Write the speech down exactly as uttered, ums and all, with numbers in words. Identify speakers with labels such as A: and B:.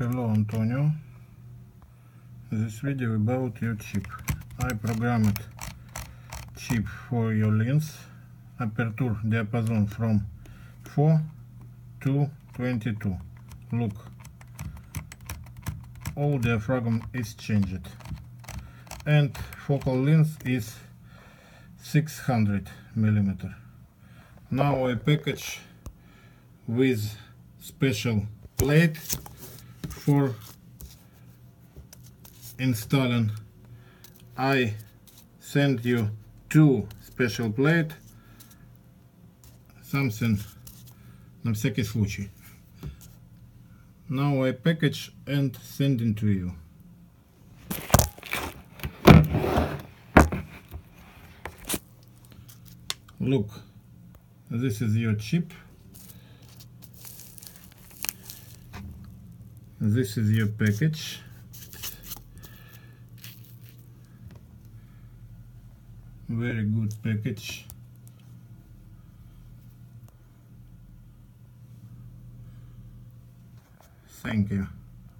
A: Hello Antonio, this video about your chip. I programmed chip for your lens, aperture diapason from four to twenty-two. Look, all diaphragm is changed and focal length is six hundred millimeter. Now I package with special plate for installing. I send you two special plate, something на всякий случай. Now I package and send it to you. Look, this is your chip. This is your package. Very good package. Thank you.